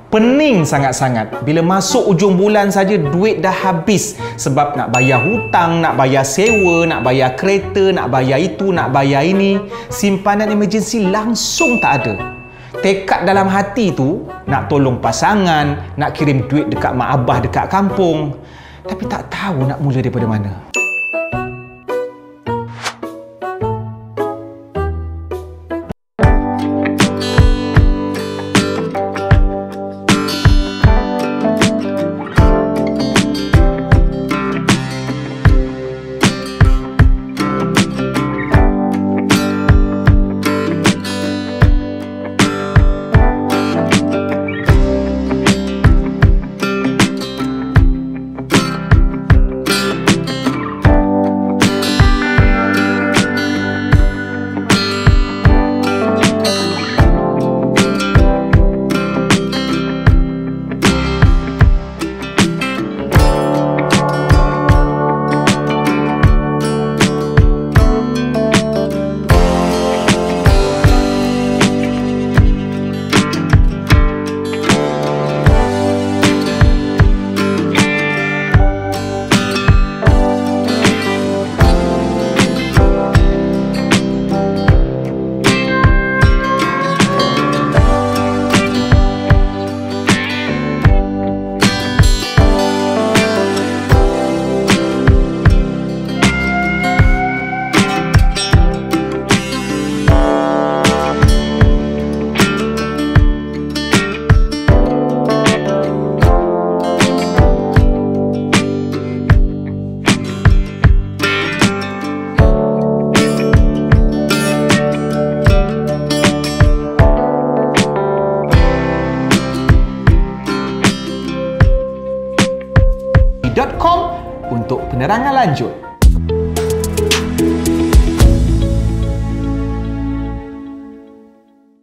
Pening sangat-sangat bila masuk ujung bulan saja duit dah habis sebab nak bayar hutang, nak bayar sewa, nak bayar kereta, nak bayar itu, nak bayar ini. Simpanan emergency langsung tak ada. Tekad dalam hati tu nak tolong pasangan, nak kirim duit dekat mak abah dekat kampung. Tapi tak tahu nak mula daripada mana. .com untuk penerangan lanjut.